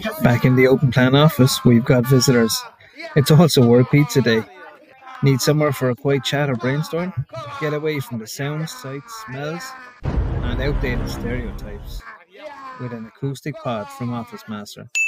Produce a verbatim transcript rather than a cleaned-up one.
Back in the open plan office, we've got visitors. It's also World Pizza Day. Need somewhere for a quiet chat or brainstorm? Get away from the sounds, sights, smells, and outdated stereotypes with an acoustic pod from OfficeMaster.